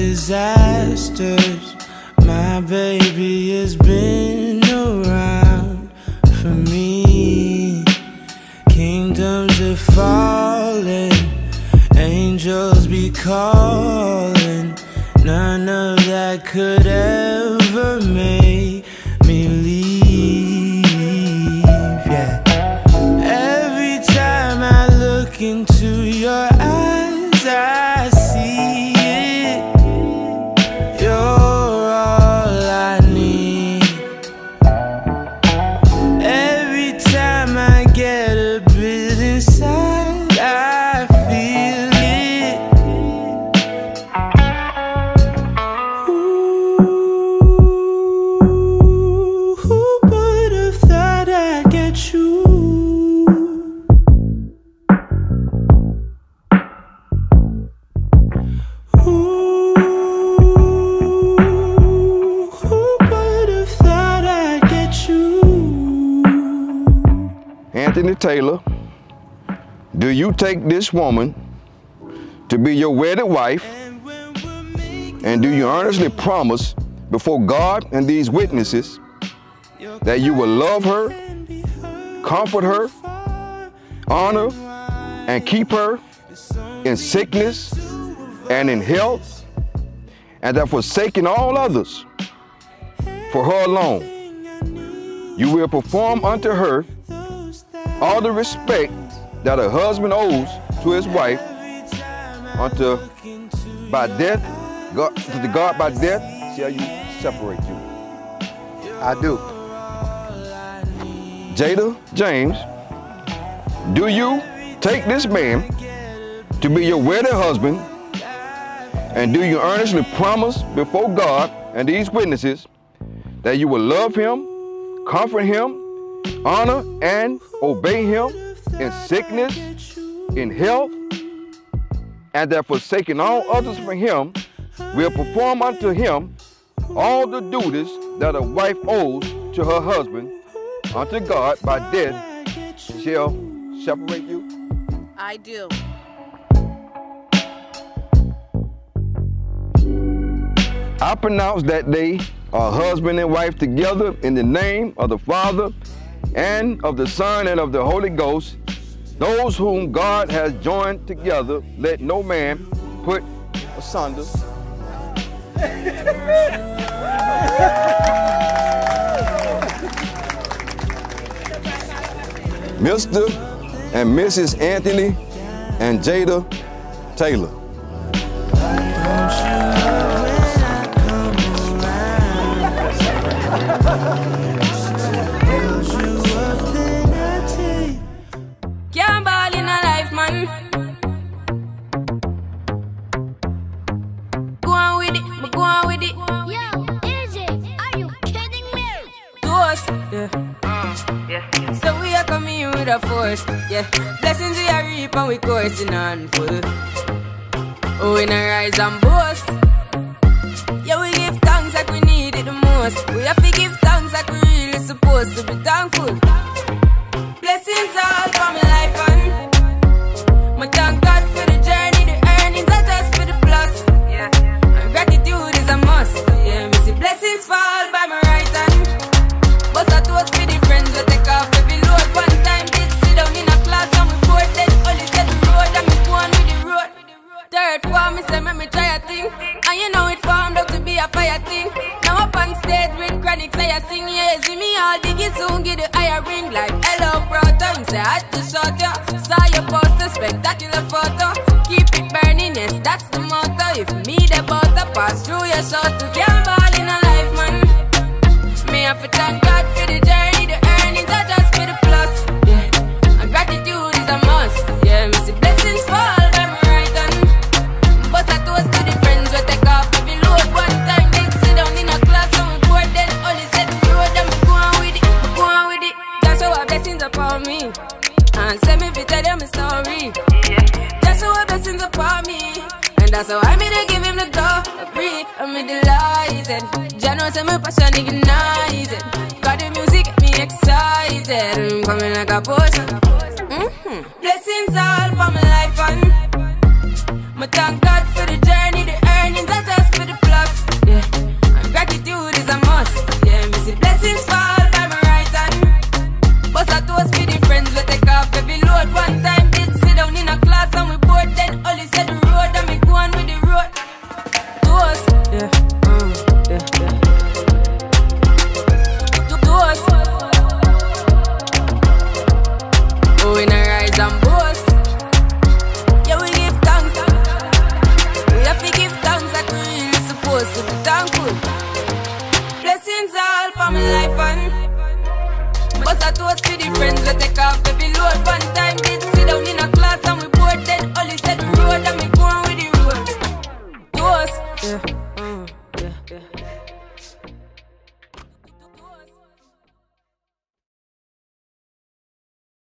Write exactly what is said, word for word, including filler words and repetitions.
disasters. My baby has been around for me. Kingdoms are falling, angels be calling. None of that could ever make me leave, yeah. Every time I look into your eyes, I see it. You're all I need. Every time I get a bit inside, I feel it. Ooh, who would have thought I'd get you? Anthony Taylor, do you take this woman to be your wedded wife, and do you earnestly promise before God and these witnesses that you will love her, comfort her, honor, and keep her in sickness and in health, and that forsaking all others for her alone, you will perform unto her all the respect that a husband owes to his wife, unto by death, God, to the God by death, shall you separate you. I do. Jada James, do you take this man to be your wedded husband, and do you earnestly promise before God and these witnesses that you will love him, comfort him, honor and obey him in sickness, in health, and that forsaking all others for him, will perform unto him all the duties that a wife owes to her husband, unto God by death shall separate you? I do. I pronounce that they are husband and wife together in the name of the Father, and of the Son, and of the Holy Ghost. Those whom God has joined together, let no man put asunder. Mister and Missus Anthony and Jada Taylor. Can't ball in a life, man. Go on with it, but go on with it. Yo, is it? Are you kidding me? Toast, yeah. Yeah. So we are coming with a force, yeah. Blessings we are reap and we coursing on full. Oh, we not rise and boast. Yeah, we give thanks like we need it the most. We have to give thanks like we really supposed to be thankful. Blessings all for my life and my thank God for the journey, the earnings are just for the plus. Yeah, and gratitude is a must. Yeah, me see blessings fall by my right hand. But I toast for the friends we take off every load. One time did sit down in a class and we bored then only said the road and me go on with the road. Third form, me say me, me try a thing, and you know it formed up to be a fire thing. Now up on stage with chronic, say I sing, yeah, see me all diggy soon, get the higher ring like hello, brother. Him say I had to shot ya, saw your poster, spectacular photo. Keep it burning, yes, that's the motto. If me the butter pass through your shot, to can't ball in a life, man. Me have to thank God for the journey, the earnings are just for the plus. Yeah, and gratitude is a must. Yeah, me see blessings fall. But I toast to the friends we take off every load. One time they sit down in a class and we bored then only said the road and we go on with it, go on with it. That's how our blessings upon me. And send me to tell them a story. That's how our blessings upon me. And that's how I made to give him the glory. I'm delighted. Jah knows say my passion ignited. Got the music get me excited. I'm coming like a potion. Mm-hmm. Blessings all for my life and my thank God for the journey, the earnings are just for the toast for the friends we take off every load. One time did sit down in a class and we bored. Then Ollie said the road and me go on with the road. Toast, yeah, mm, yeah, yeah. Toast. Oh, in a rise and boast. Yeah, we give thanks. We have to give thanks like we really supposed to be thankful. Blessings all for my life and bust a toast for the friends we take off every load. One time did sit down in a class and we bored. Then Ollie said the road and me go on with the road. Toast, yeah, mm, yeah, yeah.